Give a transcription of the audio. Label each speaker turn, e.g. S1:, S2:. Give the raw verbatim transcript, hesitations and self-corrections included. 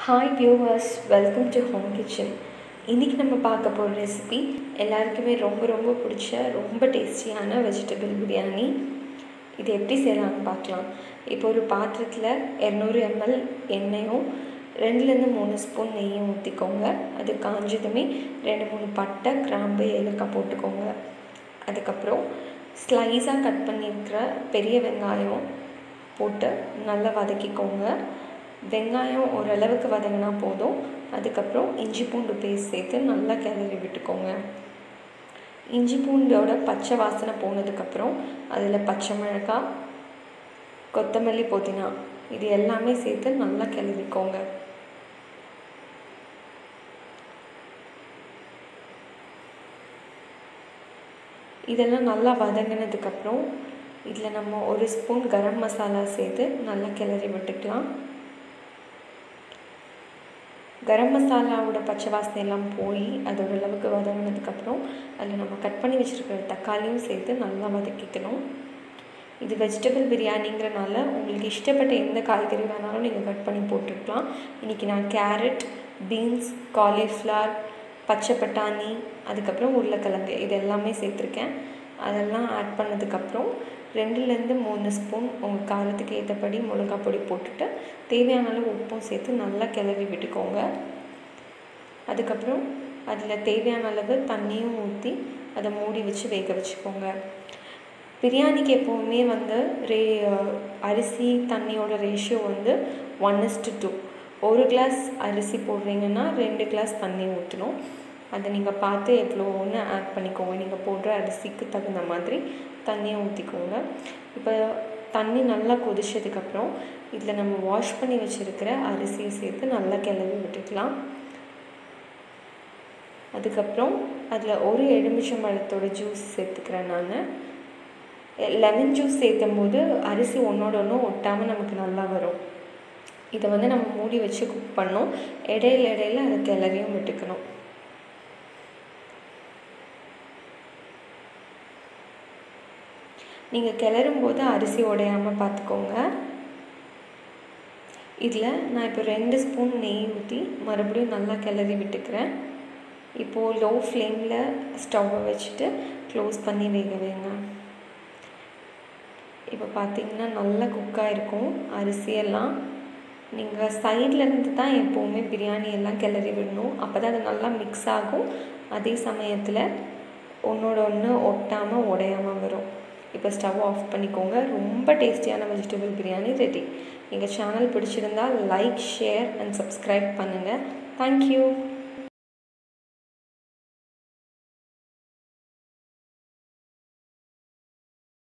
S1: Hi viewers, welcome to home kitchen. இன்றைக்கி நம்ம பார்க்க போகிற ரெசிபி எல்லாருக்குமே ரொம்ப ரொம்ப பிடிச்ச ரொம்ப டேஸ்டியான வெஜிடபிள் பிரியாணி. இது எப்படி செய்யலாம்னு பார்க்கலாம். இப்போ ஒரு பாத்திரத்தில் இரநூறு எம்எல் எண்ணெயும் ரெண்டுலேருந்து மூணு ஸ்பூன் நெய்யும் ஊற்றிக்கோங்க. அது காஞ்சதுமே ரெண்டு மூணு பட்டை, கிராம்பு, ஏலக்காய் போட்டுக்கோங்க. அதுக்கப்புறம் ஸ்லைஸாக கட் பண்ணியிருக்கிற பெரிய வெங்காயம் போட்டு நல்லா வதக்கிக்கோங்க. வெங்காயம் ஓரளவுக்கு வதங்கினா போதும். அதுக்கப்புறம் இஞ்சி பூண்டு பேஸ்ட் சேர்த்து நல்லா கிளறி விட்டுக்கோங்க. இஞ்சி பூண்டோட பச்சை வாசனை போனதுக்கப்புறம் அதில் பச்சை மிளகாய், கொத்தமல்லி, புதினா இது எல்லாமே சேர்த்து நல்லா கிளறிக்கோங்க. இதெல்லாம் நல்லா வதங்கினதுக்கப்புறம் இதில் நம்ம ஒரு ஸ்பூன் கரம் மசாலா சேர்த்து நல்லா கிளறி விட்டுக்கலாம். கரம் மசாலாவோட பச்சை வாசனை எல்லாம் போய் அது ஓரளவுக்கு வதங்கினதுக்கப்புறம் அதில் நம்ம கட் பண்ணி வச்சுருக்கிற தக்காளியும் சேர்த்து நல்லா வதக்கிக்கணும். இது வெஜிடபிள் பிரியாணிங்கிறனால உங்களுக்கு இஷ்டப்பட்ட எந்த காய்கறி வேணாலும் நீங்கள் கட் பண்ணி போட்டுக்கலாம். இன்றைக்கி நான் கேரட், பீன்ஸ், காலிஃப்ளவர், பச்சை பட்டாணி, அதுக்கப்புறம் உருளைக்கிழங்கு இது எல்லாமே சேர்த்துருக்கேன். அதெல்லாம் ஆட் பண்ணதுக்கப்புறம் ரெண்டுலேருந்து மூணு ஸ்பூன் உங்கள் காரத்துக்கு ஏற்றபடி மிளகாய் பொடி போட்டுட்டு தேவையான அளவு உப்பும் சேர்த்து நல்லா கிளறி விட்டுக்கோங்க. அதுக்கப்புறம் அதில் தேவையான அளவு தண்ணியும் ஊற்றி அதை மூடி வச்சு வேக வச்சுக்கோங்க. பிரியாணிக்கு எப்போவுமே வந்து ரே அரிசி தண்ணியோட ரேஷியோ வந்து one is to. Two glass அரிசி போடுறீங்கன்னா ரெண்டு கிளாஸ் தண்ணி ஊற்றணும். அதை நீங்கள் பார்த்து எவ்வளோன்னு ஆட் பண்ணிக்கோங்க. நீங்கள் போடுற அரிசிக்கு தகுந்த மாதிரி தண்ணியை ஊற்றிக்கோங்க. இப்போ தண்ணி நல்லா கொதிச்சதுக்கப்புறம் இதில் நம்ம வாஷ் பண்ணி வச்சுருக்கிற அரிசியை சேர்த்து நல்லா கிளறி விட்டுக்கலாம். அதுக்கப்புறம் அதில் ஒரு எலுமிச்சம்பழத்தோட ஜூஸ் சேர்த்துக்கிறேன் நான். லெமன் ஜூஸ் சேர்த்தும் போது அரிசி ஒன்றோட ஒன்று ஒட்டாமல் நமக்கு நல்லா வரும். இதை வந்து நம்ம மூடி வச்சு குக் பண்ணோம். இடையில இடையில அதை கிளறியும் விட்டுக்கணும். நீங்கள் கிளறும் போது அரிசி உடையாமல் பார்த்துக்கோங்க. இதில் நான் இப்போ ரெண்டு ஸ்பூன் நெய் ஊற்றி மறுபடியும் நல்லா கிளறி விட்டுக்கிறேன். இப்போது லோ ஃப்ளேமில் ஸ்டவ்வை வச்சுட்டு க்ளோஸ் பண்ணி வேக வைங்க. இப்போ பார்த்திங்கன்னா நல்லா குக்காக இருக்கும் அரிசியெல்லாம். நீங்கள் சைட்லேருந்து தான் எப்போவுமே பிரியாணி எல்லாம் கிளறி விடணும். அப்போ தான் அது நல்லா மிக்ஸ் ஆகும். அதே சமயத்தில் ஒன்றோட ஒன்று ஒட்டாமல் உடையாமல் வரும். இப்போ ஸ்டவ் ஆஃப் பண்ணிக்கோங்க. ரொம்ப டேஸ்டியான வெஜிடபிள் பிரியாணி ரெடி. எங்கள் சேனல் பிடிச்சிருந்தால் லைக், ஷேர் அண்ட் சப்ஸ்கிரைப் பண்ணுங்கள். தேங்க்யூ.